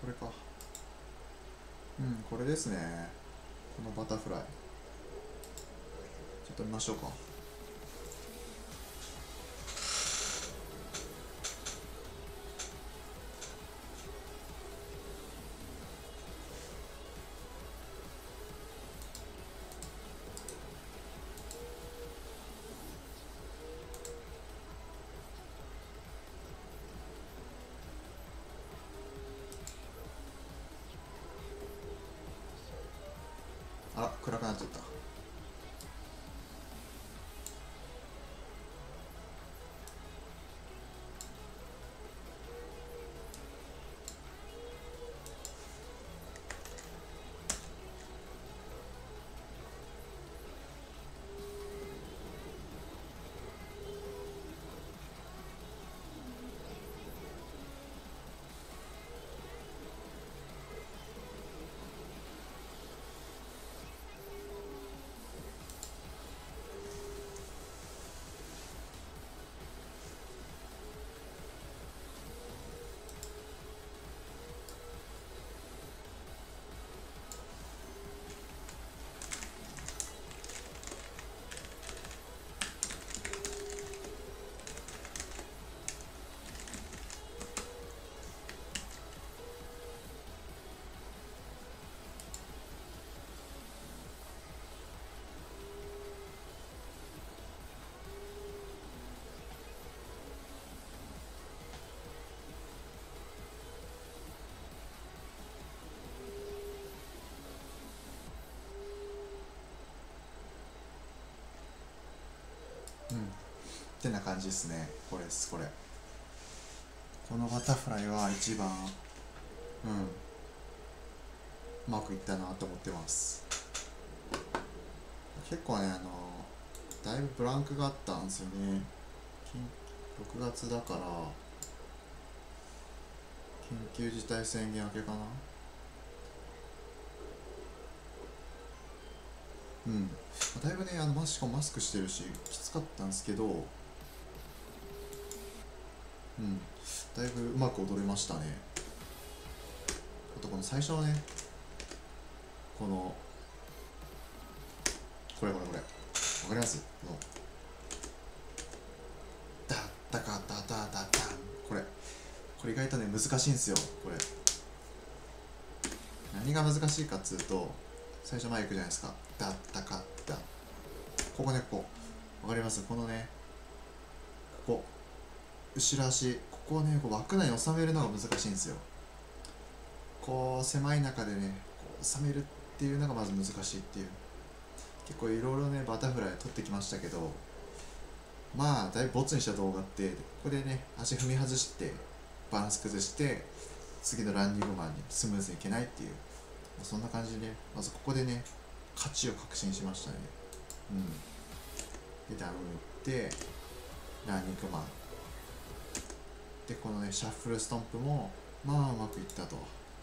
これか。うん、これですね。このバタフライちょっと見ましょうか。あら、暗くなっちゃった。うん、ってな感じですね。これです、これ。このバタフライは一番、うまくいったなと思ってます。結構ね、だいぶブランクがあったんですよね。6月だから緊急事態宣言明けかな。うん、だいぶね、しかもマスクしてるしきつかったんですけど、だいぶうまく踊れましたね。あとこの最初のね、このこれわかります？このダッダカダダダダン、これ意外とね難しいんですよ。これ何が難しいかっつうと、最初前行くじゃないですか。ダッダカダ、ここね、ここわかります？このね、ここ後ろ足、ここをね、こう枠内に収めるのが難しいんですよ。こう狭い中でね、こう収めるっていうのがまず難しいっていう。結構いろいろねバタフライ撮ってきましたけど、まあだいぶボツにした動画って、ここでね足踏み外してバランス崩して次のランニングマンにスムーズにいけないっていう、そんな感じで、まずここでね勝ちを確信しましたね。でダウン打ってランニングマンで、このねシャッフルストンプもまあうまくいったと。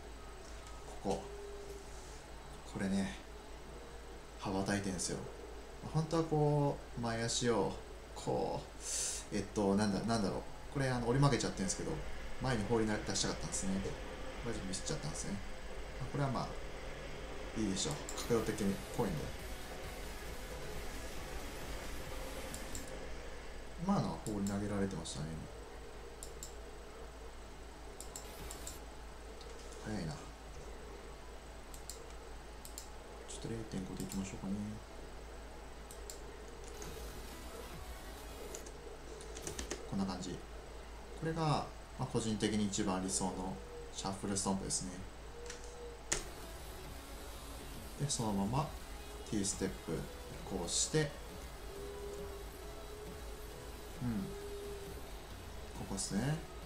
これね羽ばたいてんですよ。本当はこう前足をこうなんだろう、これ折り曲げちゃってるんですけど、前に放り出したかったんですね。これちょっとミスっちゃったんですね。これはまあいいでしょう、角度的に濃いんで。今のは放り投げられてましたね。早いな。ちょっと 0.5 でいきましょうかね。こんな感じ。これが、まあ、個人的に一番理想のシャッフルストンプですね。でそのまま T ステップこうして、ここですね。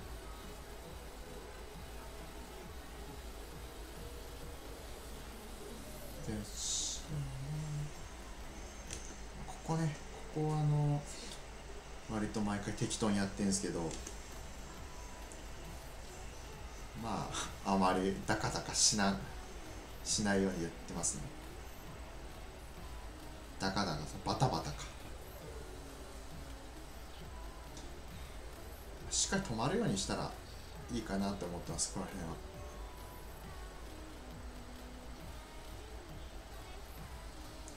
でここね、ここは割と毎回適当にやってるんですけど、まああまりダカダカしないように言ってますね。ダカダカバタバタか、しっかり止まるようにしたらいいかなと思ってます、この辺は。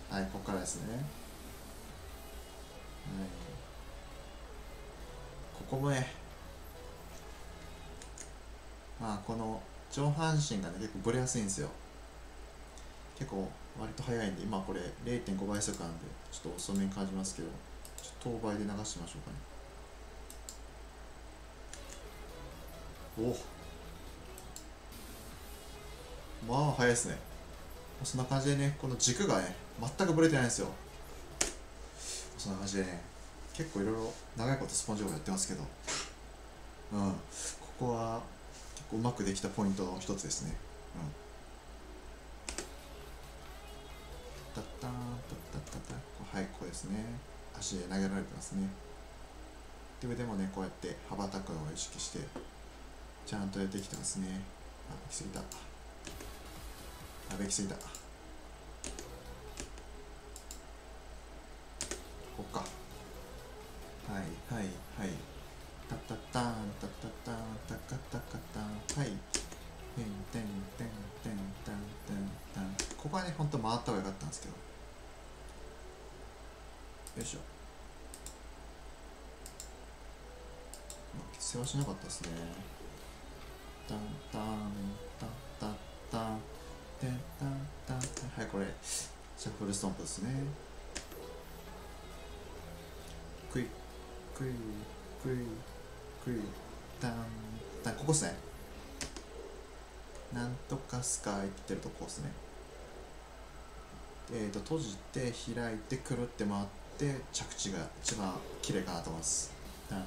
はい、ここからですね。はい、ここもね、まあこの上半身がね結構ブレやすいんですよ。結構割と早いんで、今これ 0.5 倍速なんでちょっと遅めに感じますけど、ちょっと等倍で流してみましょうかね。お、まあ早いですね。そんな感じでね、この軸がね全くブレてないんですよ。そんな感じでね、結構いろいろ長いことスポンジボールやってますけど、ここは結構うまくできたポイントの一つですね。タッタンタッタッタッタ、はい、ここですね。足で投げられてますね。で、腕もねこうやって羽ばたくのを意識してちゃんとやってきてますね。あ、行き過ぎた。あ、べき過ぎた。こっか。はいはいはい。タッタッタンタッタッタンタカタカタン、はい。てんてんてんてんてんてんてん。ここはねほんと回った方がよかったんですけど、よいしょ。世話しなかったですね。タンタンタンタンタンテンタンタンタン、はい、これシャッフルストンプですね。クイクイクイクイタンタン、ここっすね。なんとかスカイって言ってるとこっすね。閉じて開いてくるって回って着地が一番綺麗かなと思います。タン、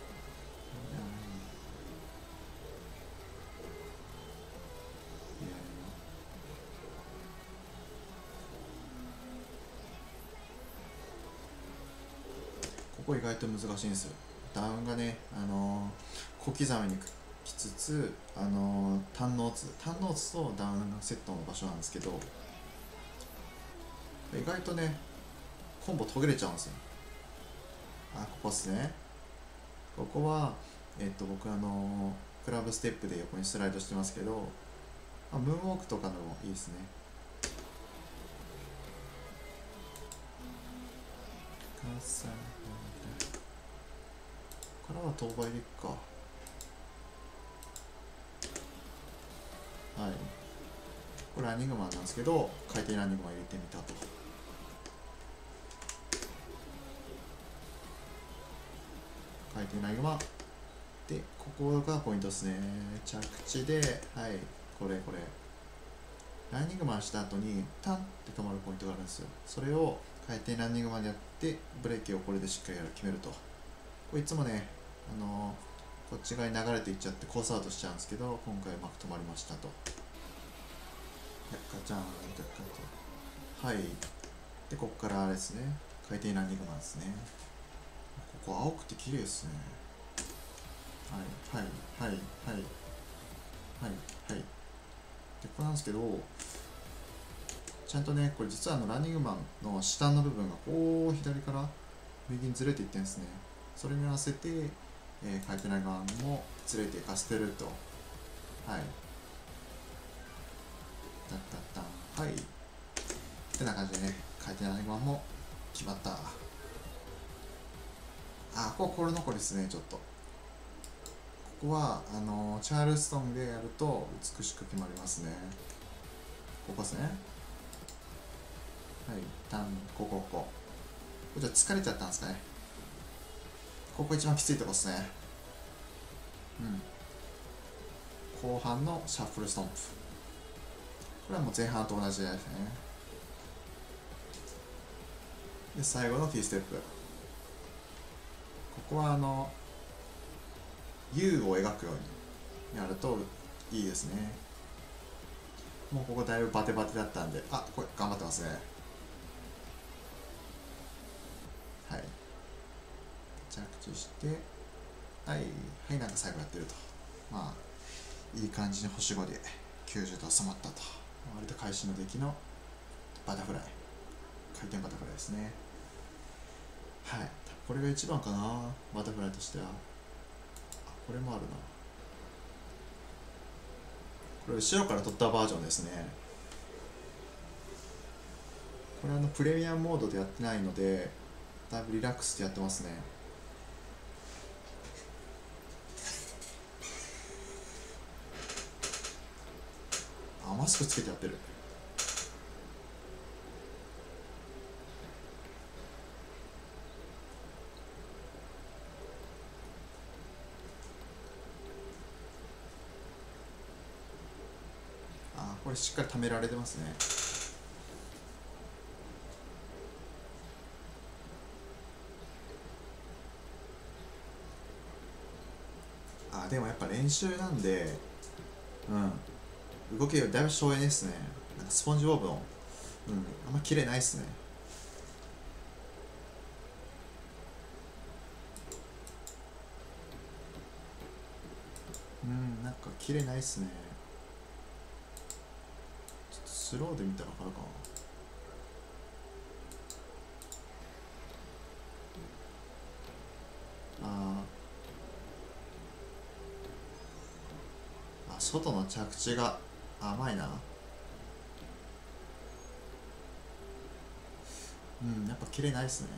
ここ意外と難しいんですよ。ダウンがね、小刻みにきつつ、単ノーツとダウンがセットの場所なんですけど、意外とねコンボ途切れちゃうんですよ。あ、ここっすね。ここは僕クラブステップで横にスライドしてますけど、ムーンウォークとかのもいいですね。からは当倍でいくか。はい、これランニングマンなんですけど、回転ランニングマン入れてみたと。回転ランニングマンで、ここがポイントですね。着地で、はい、これランニングマンした後にタンって止まるポイントがあるんですよ。それを回転ランニングマンでやってブレーキをこれでしっかり決めると。これいつもね、こっち側に流れていっちゃってコースアウトしちゃうんですけど、今回うまく止まりましたと。ガチャンガチャン、はい。でここからあれですね、回転ランニングマンですね。ここ青くて綺麗ですね。はいはいはいはいはいはい。でこれなんですけど、ちゃんとねこれ実はランニングマンの下の部分がこう左から右にずれていってんですね。それに合わせて、回転ランニングマンもずれていかせてると。はい、タッタッタン、はい、ってな感じでね、回転ランニングマンも決まった。あ、これ残りですね。ちょっとここはチャールストンでやると美しく決まりますね。ここですね。はい、タン、こじゃ疲れちゃったんですかね。ここ一番きついとこですね。後半のシャッフルストンプ、これはもう前半と同じですね。で最後の T ステップ、ここはU を描くようにやるといいですね。もうここだいぶバテバテだったんで、あ、これ頑張ってますね。はい、着地して、はいはい、なんか最後やってると、まあいい感じに星5で90度収まったと。割と会心の出来のバタフライ、回転バタフライですね。はい、これが一番かな、バタフライとしては。あ、これもあるな。これ後ろから撮ったバージョンですね。 これプレミアムモードでやってないのでだいぶリラックスしてやってますね。マスクつけてやってる。これしっかり貯められてますね。でもやっぱ練習なんで、動きがだいぶ省エネですね。なんかスポンジボブの、あんま綺麗ないっすね。なんか綺麗ないっすね。ちょっとスローで見たら分かるかな。外の着地が甘いな。やっぱ綺麗ないっすね。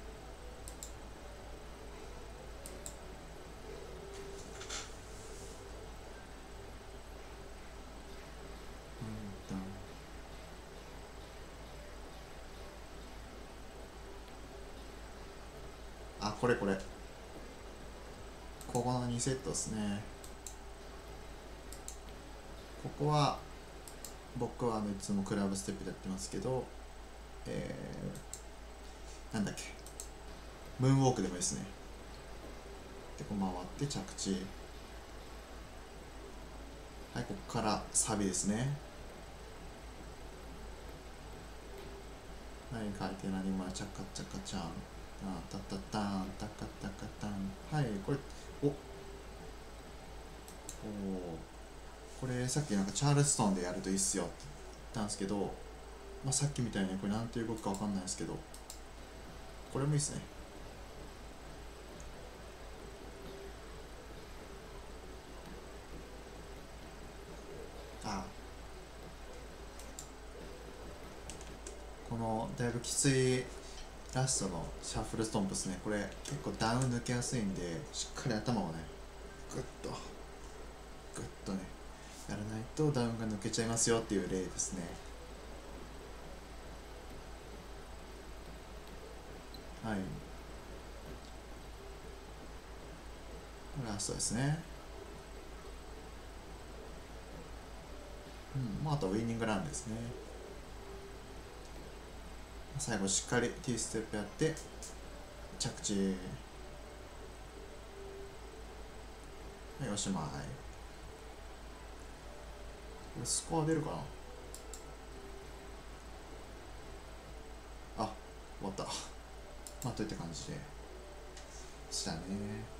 これここの2セットですね。ここは僕はいつもクラブステップでやってますけど、なんだっけ、ムーンウォークでもいいですね。でこう回って着地。はい、ここからサビですね。はい、回転なりまチャカチャカチャン、タタタンタカタカタン。はい、これこれさっきなんかチャールストンでやるといいっすよって言ったんですけど、さっきみたいにこれなんていう動きかわかんないですけど、これもいいっすね。このだいぶきついラストのシャッフルストンプですね。これ結構ダウン抜けやすいんで、しっかり頭をねグッとねやらないとダウンが抜けちゃいますよっていう例ですね。はい、ラストですね。あとウィニングランですね。最後しっかり T ステップやって着地。はい、おしまい。これスコア出るかな。終わった。といった感じでしたね。